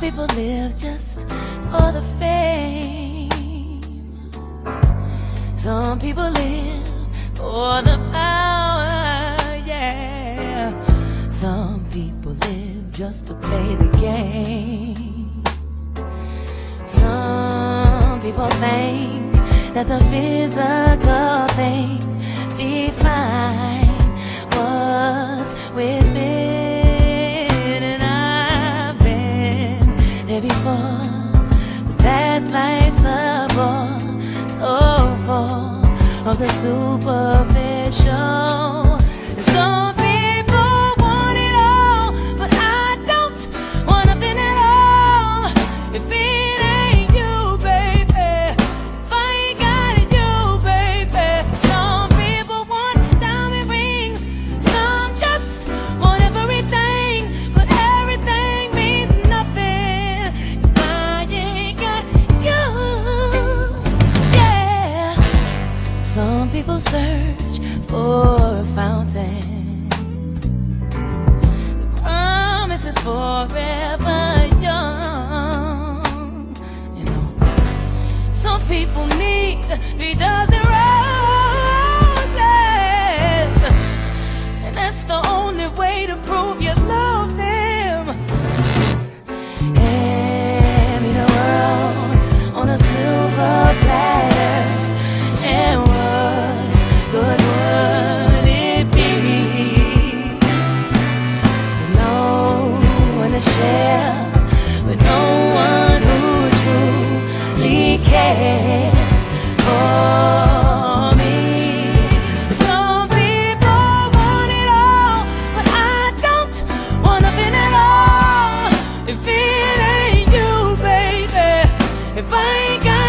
people live just for the fame. Some people live for the power, yeah. Some people live just to play the game. Some people think that the physical things define what's within, and I've been there before. But that life's a bore, so full of the superficial. And some people want it all, but I don't want nothing at all. If it ain't you, baby, if I ain't got you, baby. Some people want diamond rings, some just want everything, but everything means nothing if I ain't got you. Yeah. Some people search for a fountain. The promise is forever young. You know, some people need 3 dozen roses, and that's the only way to prove you love them. Hand me the world on a silver platter, and what good would it be? With no one to share, with no one who truly cares for me. Some people want it all, but I don't want nothing at all. If it ain't you, baby, if I ain't got